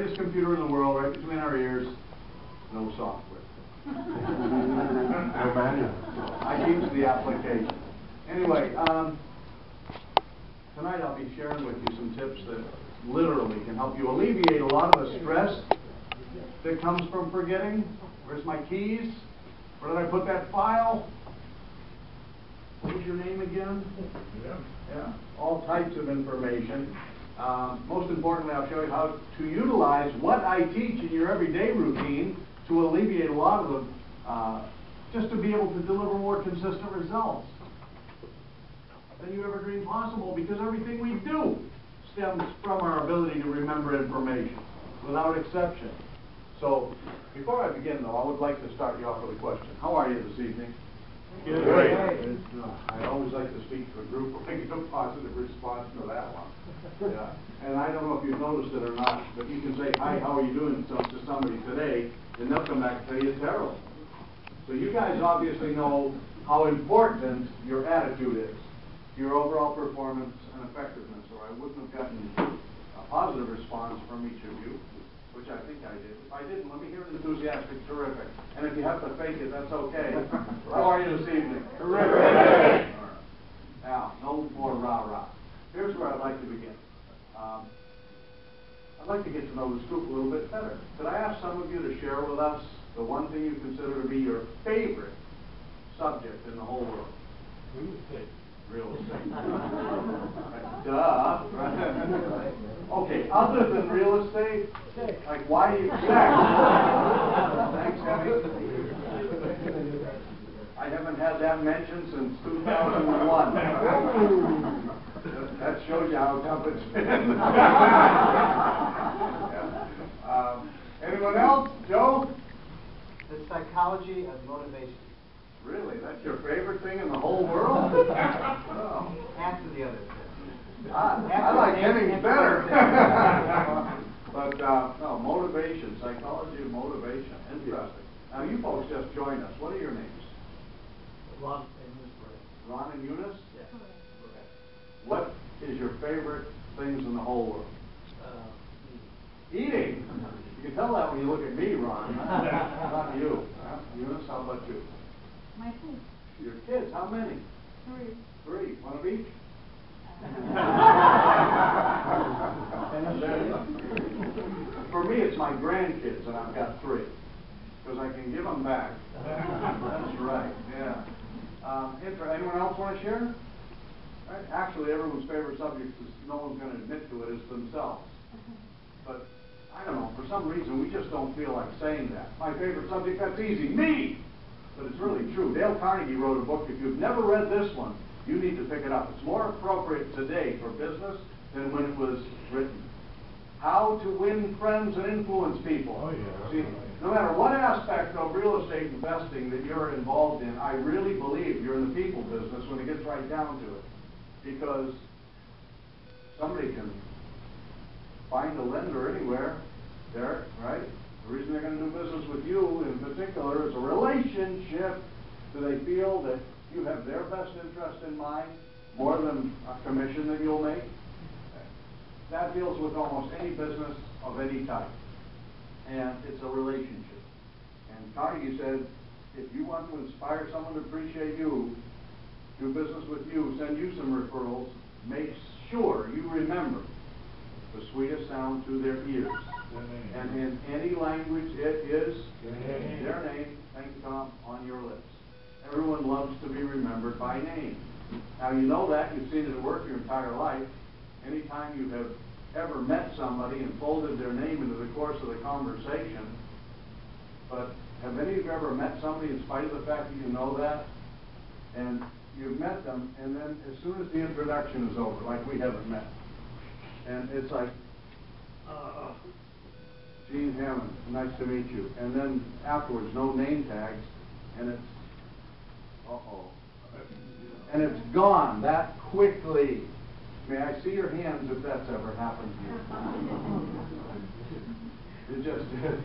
greatest computer in the world right between our ears, no software. No manual. I teach the application. Anyway, tonight I'll be sharing with you some tips that literally can help you alleviate a lot of the stress that comes from forgetting. Where's my keys? Where did I put that file? What was your name again? Yeah. All types of information. Most importantly, I'll show you how to utilize what I teach in your everyday routine to alleviate a lot of them, just to be able to deliver more consistent results than you ever dreamed possible, because everything we do stems from our ability to remember information, without exception. So, before I begin, though, I would like to start you off with a question. How are you this evening? Good. Great. I always like to speak to a group where I get a positive response to that one. Yeah. And I don't know if you've noticed it or not, but you can say, hi, how are you doing to somebody today, and they'll come back and tell you it's terrible. So you guys obviously know how important your attitude is, your overall performance and effectiveness, or I wouldn't have gotten a positive response from each of you, which I think I did. If I didn't, let me hear an enthusiastic terrific. And if you have to fake it, that's okay. How are you this evening? Terrific. All right. Now, no more rah-rah. Here's where I'd like to begin. I'd like to get to know this group a little bit better. Could I ask some of you to share with us the one thing you consider to be your favorite subject in the whole world? Real estate. Real estate. Duh. Okay, other than real estate, like why do you sex? Thanks, Henry. I haven't had that mentioned since 2001. That shows you how tough it's been. Anyone else? Joe? The psychology of motivation. Really? That's your favorite thing in the whole world? Oh. After the others. I like Henning's better. But, no, motivation, psychology of motivation. Interesting. Now, you folks just joined us. What are your names? Ron and Eunice. Ron and Eunice? Yes. What is your favorite things in the whole world? Eating. You can tell that when you look at me, Ron. Not you. Eunice, how about you? My kids. Your kids, how many? 3. 3. One of each? For me, it's my grandkids, and I've got 3. Because I can give them back. That's right, yeah. Anyone else want to share? Right? Actually, everyone's favorite subject is, no one's going to admit to it, is themselves. But, I don't know, for some reason, we just don't feel like saying that. My favorite subject, that's easy, me! But it's really true. Dale Carnegie wrote a book. If you've never read this one, you need to pick it up. It's more appropriate today for business than when it was written. How to win friends and influence people. Oh, yeah. See, no matter what aspect of real estate investing that you're involved in, I really believe you're in the people business when it gets right down to it. Because somebody can find a lender anywhere, Derek, right? The reason they're going to do business with you in particular is a relationship. Do they feel that you have their best interest in mind more than a commission that you'll make? That deals with almost any business of any type. And it's a relationship. And Carnegie said, if you want to inspire someone to appreciate you, do business with you, send you some referrals, make sure you remember the sweetest sound to their ears. And in any language, it is their name, thank you, Tom, on your lips. Everyone loves to be remembered by name. Now, you know that. You've seen it at work your entire life. Anytime you have ever met somebody and folded their name into the course of the conversation, but have any of you ever met somebody in spite of the fact that you know that? And you've met them, and then as soon as the introduction is over, like we haven't met, and it's like, Gene Hammond, nice to meet you. And then afterwards, no name tags, and it's, and it's gone that quickly. May I see your hands if that's ever happened to you? It just did.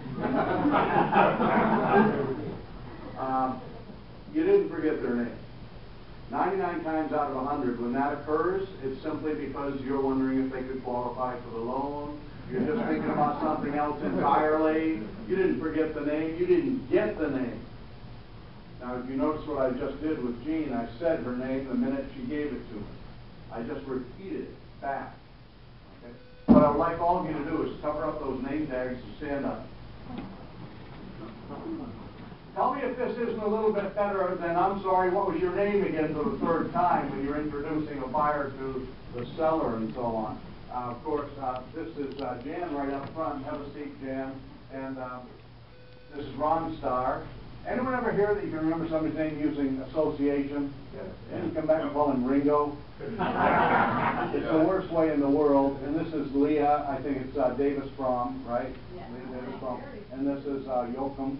You didn't forget their name. 99 times out of 100, when that occurs, it's simply because you're wondering if they could qualify for the loan, You're just thinking about something else entirely. You didn't forget the name, you didn't get the name. Now, if you notice what I just did with Jean, I said her name the minute she gave it to me. I just repeated it back. Okay? What I would like all of you to do is cover up those name tags and stand up. Tell me if this isn't a little bit better than, I'm sorry, what was your name again for the third time when you're introducing a buyer to the seller and so on. Of course, this is Jan right up front. Have a seat, Jan. And this is Ron Starr. Anyone ever hear that you can remember somebody's name using association? Yes. And you come back and call him Ringo? It's the worst way in the world. And this is Leah. I think it's Davis Fromm, right? Yeah. Leah Davis Fromm. And this is Joachim.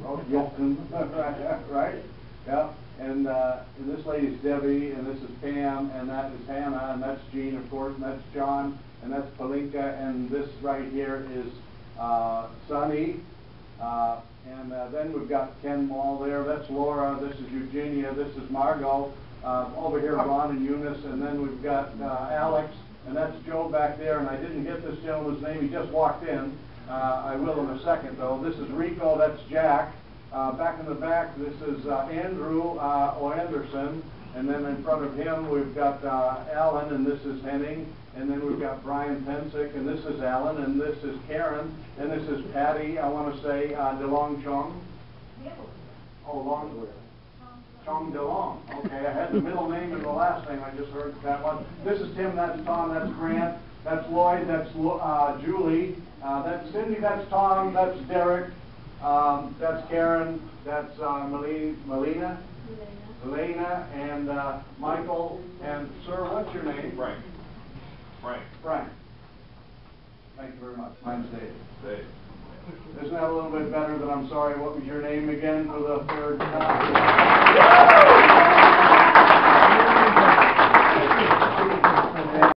Right? Yeah. And this lady's Debbie, and this is Pam, and that is Hannah, and that's Jean, of course, and that's John, and that's Palinka, and this right here is Sonny. And then we've got Ken Mall there. That's Laura. This is Eugenia. This is Margot. Over here, Ron and Eunice. And then we've got Alex. And that's Joe back there. And I didn't get this gentleman's name. He just walked in. I will in a second, though. This is Rico. That's Jack. Back in the back, this is Andrew Anderson. And then in front of him, we've got Alan. And this is Henning. And then we've got Brian Pensick, and this is Alan, and this is Karen, and this is Patty, I want to say, DeLong Chong. Oh, Long. Chong DeLong. Okay, I had the middle name and the last name, I just heard that one. This is Tim, that's Tom, that's Grant, that's Lloyd, that's Julie, that's Cindy, that's Tom, that's Derek, that's Karen, that's Melina, and Michael, and sir, what's your name? Frank. Frank. Thank you very much. Mine's Dave. Dave. Isn't that a little bit better than I'm sorry, what was your name again for the third time?